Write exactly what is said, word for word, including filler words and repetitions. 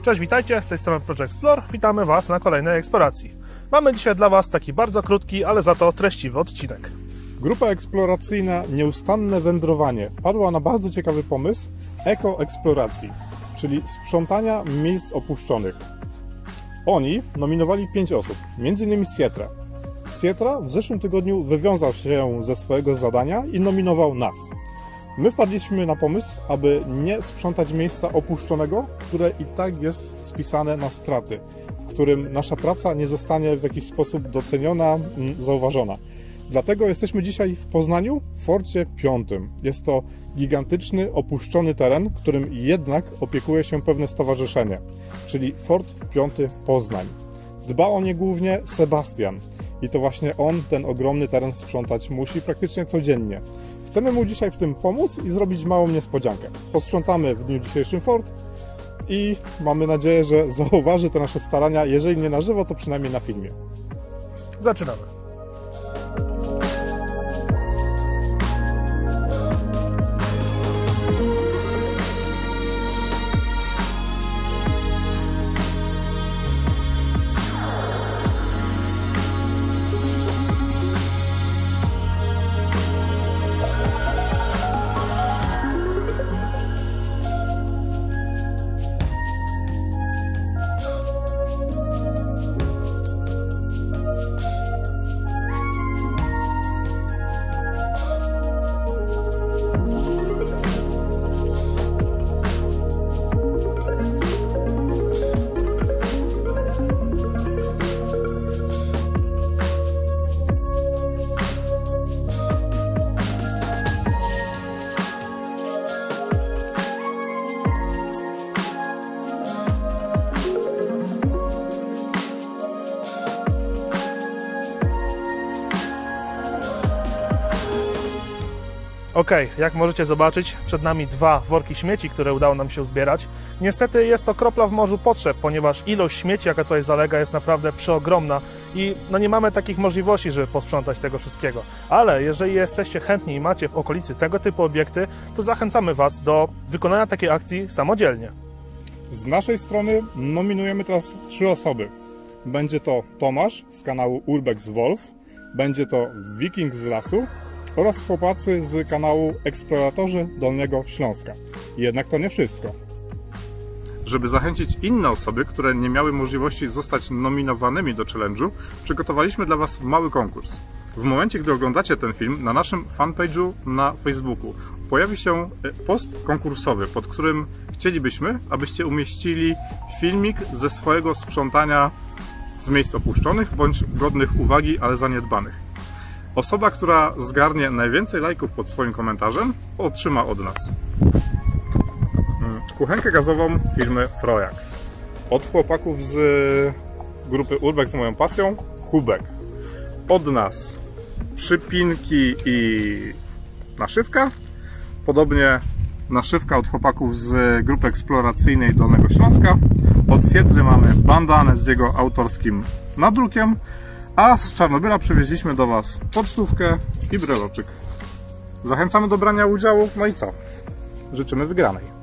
Cześć, witajcie, z tej strony Project Explore. Witamy Was na kolejnej eksploracji. Mamy dzisiaj dla Was taki bardzo krótki, ale za to treściwy odcinek. Grupa eksploracyjna Nieustanne Wędrowanie wpadła na bardzo ciekawy pomysł ekoeksploracji, czyli sprzątania miejsc opuszczonych. Oni nominowali pięć osób, między innymi Sietra. Sietra w zeszłym tygodniu wywiązał się ze swojego zadania i nominował nas. My wpadliśmy na pomysł, aby nie sprzątać miejsca opuszczonego, które i tak jest spisane na straty, w którym nasza praca nie zostanie w jakiś sposób doceniona, zauważona. Dlatego jesteśmy dzisiaj w Poznaniu, w Forcie Piątym. Jest to gigantyczny, opuszczony teren, którym jednak opiekuje się pewne stowarzyszenie, czyli Fort Piąty Poznań. Dba o nie głównie Sebastian i to właśnie on ten ogromny teren sprzątać musi praktycznie codziennie. Chcemy mu dzisiaj w tym pomóc i zrobić małą niespodziankę. Posprzątamy w dniu dzisiejszym fort i mamy nadzieję, że zauważy te nasze starania, jeżeli nie na żywo, to przynajmniej na filmie. Zaczynamy. Ok, jak możecie zobaczyć, przed nami dwa worki śmieci, które udało nam się zbierać. Niestety jest to kropla w morzu potrzeb, ponieważ ilość śmieci, jaka tutaj zalega, jest naprawdę przeogromna i no nie mamy takich możliwości, żeby posprzątać tego wszystkiego. Ale jeżeli jesteście chętni i macie w okolicy tego typu obiekty, to zachęcamy Was do wykonania takiej akcji samodzielnie. Z naszej strony nominujemy teraz trzy osoby. Będzie to Tomasz z kanału Urbex Wolf, będzie to Wiking z lasu oraz chłopacy z kanału Eksploratorzy Dolnego Śląska. Jednak to nie wszystko. Żeby zachęcić inne osoby, które nie miały możliwości zostać nominowanymi do challenge'u, przygotowaliśmy dla Was mały konkurs. W momencie, gdy oglądacie ten film, na naszym fanpage'u na Facebooku pojawi się post konkursowy, pod którym chcielibyśmy, abyście umieścili filmik ze swojego sprzątania z miejsc opuszczonych bądź godnych uwagi, ale zaniedbanych. Osoba, która zgarnie najwięcej lajków pod swoim komentarzem, otrzyma od nas kuchenkę gazową firmy Frojak. Od chłopaków z grupy Urbex z moją pasją, kubek. Od nas przypinki i naszywka. Podobnie naszywka od chłopaków z grupy eksploracyjnej Dolnego Śląska. Od Sietry mamy bandanę z jego autorskim nadrukiem. A z Czarnobyla przywieźliśmy do Was pocztówkę i breloczyk. Zachęcamy do brania udziału, no i co? Życzymy wygranej.